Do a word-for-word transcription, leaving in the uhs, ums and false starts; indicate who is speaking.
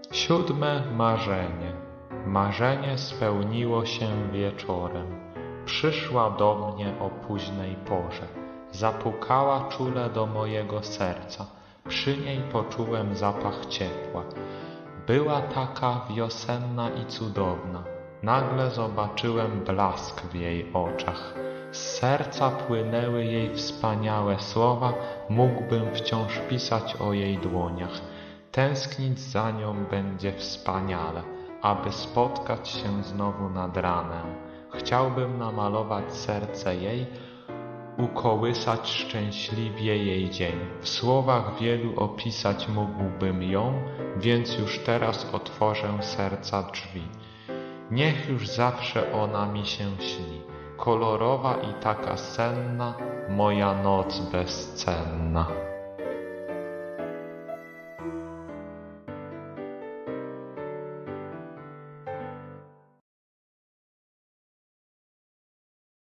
Speaker 1: Siódme marzenie. Marzenie spełniło się wieczorem. Przyszła do mnie o późnej porze. Zapukała czule do mojego serca. Przy niej poczułem zapach ciepła. Była taka wiosenna i cudowna. Nagle zobaczyłem blask w jej oczach. Z serca płynęły jej wspaniałe słowa. Mógłbym wciąż pisać o jej dłoniach. Tęsknić za nią będzie wspaniale, aby spotkać się znowu nad ranem. Chciałbym namalować serce jej, ukołysać szczęśliwie jej dzień. W słowach wielu opisać mógłbym ją, więc już teraz otworzę serca drzwi. Niech już zawsze ona mi się śni, kolorowa i taka senna, moja noc bezcenna.